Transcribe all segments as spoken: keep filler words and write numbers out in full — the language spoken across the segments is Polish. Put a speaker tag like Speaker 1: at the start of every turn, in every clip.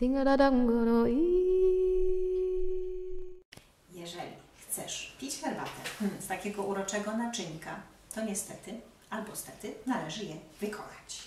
Speaker 1: Jeżeli chcesz pić herbatę z takiego uroczego naczynka, to niestety albo stety należy je wykonać.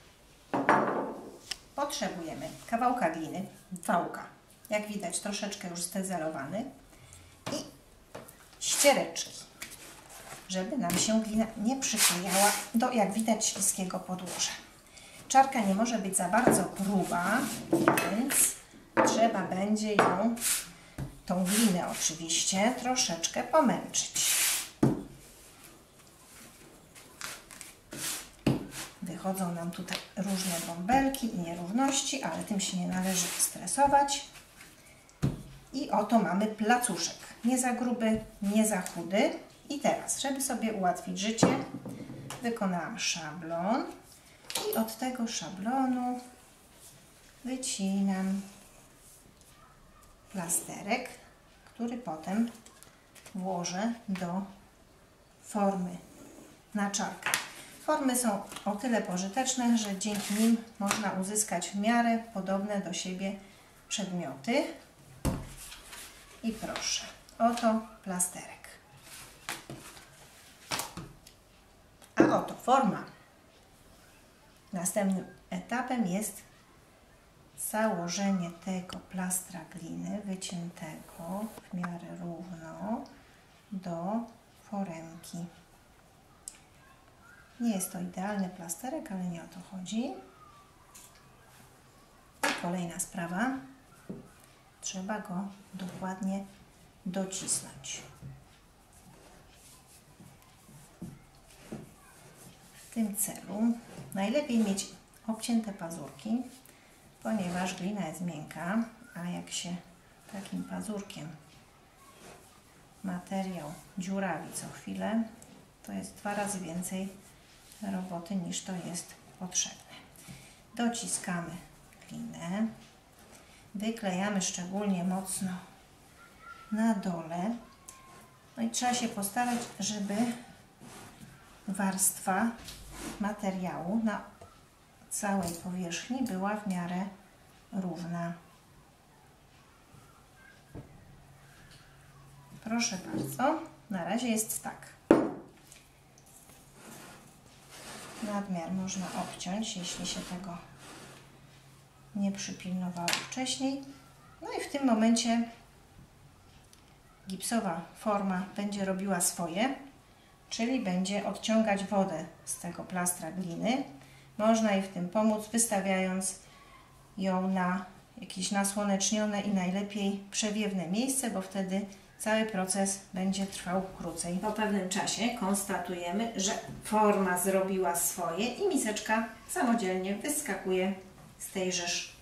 Speaker 1: Potrzebujemy kawałka gliny, wałka, jak widać troszeczkę już stezelowany, i ściereczki, żeby nam się glina nie przyklejała do, jak widać, śliskiego podłoża. Czarka nie może być za bardzo gruba, więc trzeba będzie ją, tą glinę oczywiście, troszeczkę pomęczyć. Wychodzą nam tutaj różne bąbelki i nierówności, ale tym się nie należy stresować. I oto mamy placuszek. Nie za gruby, nie za chudy. I teraz, żeby sobie ułatwić życie, wykonałam szablon i od tego szablonu wycinam plasterek, który potem włożę do formy na czarkę. Formy są o tyle pożyteczne, że dzięki nim można uzyskać w miarę podobne do siebie przedmioty. I proszę, oto plasterek. A oto forma. Następnym etapem jest założenie tego plastra gliny wyciętego w miarę równo do foremki. Nie jest to idealny plasterek, ale nie o to chodzi. I kolejna sprawa. Trzeba go dokładnie docisnąć. W tym celu najlepiej mieć obcięte pazurki, ponieważ glina jest miękka, a jak się takim pazurkiem materiał dziurawi co chwilę, to jest dwa razy więcej roboty niż to jest potrzebne. Dociskamy glinę, wyklejamy szczególnie mocno na dole, no i trzeba się postarać, żeby warstwa materiału na całej powierzchni była w miarę równa. Proszę bardzo, na razie jest tak. Nadmiar można obciąć, jeśli się tego nie przypilnowało wcześniej. No i w tym momencie gipsowa forma będzie robiła swoje, czyli będzie odciągać wodę z tego plastra gliny. Można jej w tym pomóc, wystawiając ją na jakieś nasłonecznione i najlepiej przewiewne miejsce, bo wtedy cały proces będzie trwał krócej. Po pewnym czasie konstatujemy, że forma zrobiła swoje i miseczka samodzielnie wyskakuje z tejżeż.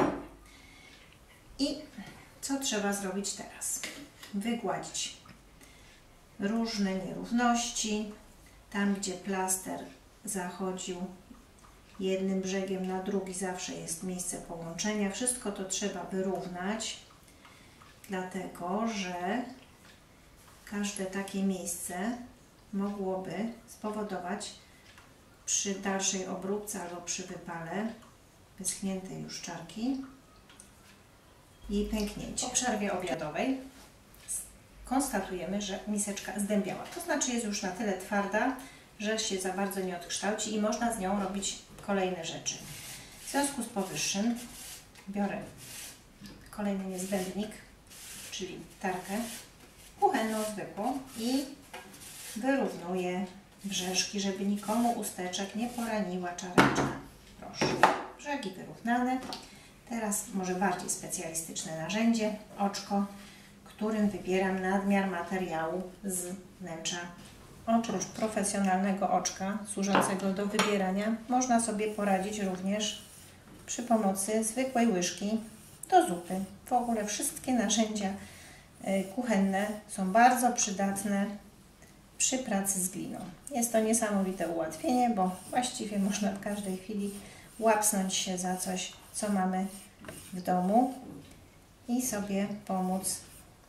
Speaker 1: I co trzeba zrobić teraz? Wygładzić różne nierówności. Tam, gdzie plaster zachodził jednym brzegiem na drugi, zawsze jest miejsce połączenia. Wszystko to trzeba wyrównać, dlatego że każde takie miejsce mogłoby spowodować przy dalszej obróbce albo przy wypale wyschniętej już czarki jej pęknięcie. Po przerwie obiadowej konstatujemy, że miseczka zdębiała. To znaczy jest już na tyle twarda, że się za bardzo nie odkształci i można z nią robić kolejne rzeczy. W związku z powyższym biorę kolejny niezbędnik, czyli tarkę kuchenną zwykłą i wyrównuję brzeszki, żeby nikomu usteczek nie poraniła czareczka. Proszę, brzegi wyrównane. Teraz może bardziej specjalistyczne narzędzie, oczko, którym wybieram nadmiar materiału z wnętrza. Oprócz profesjonalnego oczka służącego do wybierania, można sobie poradzić również przy pomocy zwykłej łyżki do zupy. W ogóle wszystkie narzędzia kuchenne są bardzo przydatne przy pracy z gliną. Jest to niesamowite ułatwienie, bo właściwie można w każdej chwili łapsnąć się za coś, co mamy w domu i sobie pomóc.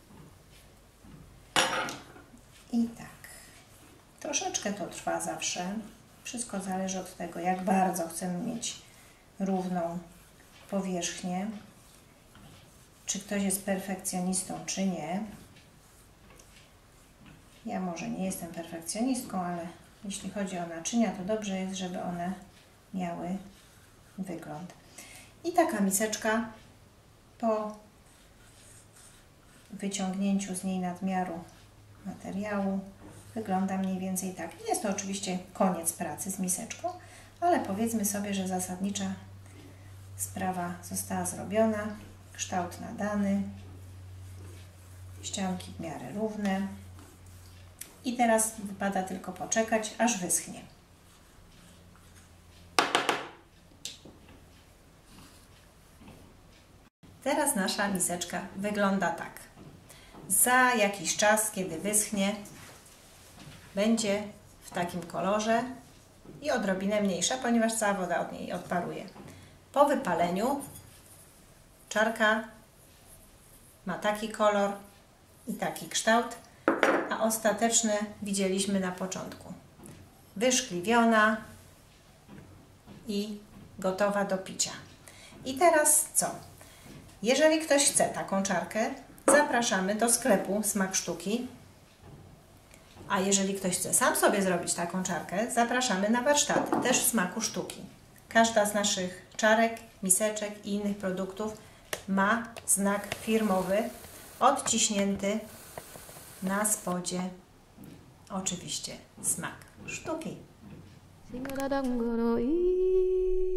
Speaker 1: I tak. Troszeczkę to trwa zawsze. Wszystko zależy od tego, jak bardzo chcemy mieć równą powierzchnię. czy ktoś jest perfekcjonistą, czy nie. Ja może nie jestem perfekcjonistką, ale jeśli chodzi o naczynia, to dobrze jest, żeby one miały wygląd. I taka miseczka po wyciągnięciu z niej nadmiaru materiału wygląda mniej więcej tak. Nie jest to oczywiście koniec pracy z miseczką, ale powiedzmy sobie, że zasadnicza sprawa została zrobiona, kształt nadany, ścianki w miarę równe i teraz wypada tylko poczekać, aż wyschnie. Teraz nasza miseczka wygląda tak. Za jakiś czas, kiedy wyschnie, będzie w takim kolorze i odrobinę mniejsza, ponieważ cała woda od niej odparuje. Po wypaleniu czarka ma taki kolor i taki kształt, a ostateczny widzieliśmy na początku. Wyszkliwiona i gotowa do picia. I teraz co? Jeżeli ktoś chce taką czarkę, zapraszamy do sklepu Smak Sztuki. A jeżeli ktoś chce sam sobie zrobić taką czarkę, zapraszamy na warsztaty, też w Smaku Sztuki. Każda z naszych czarek, miseczek i innych produktów ma znak firmowy odciśnięty na spodzie. Oczywiście Smak Sztuki.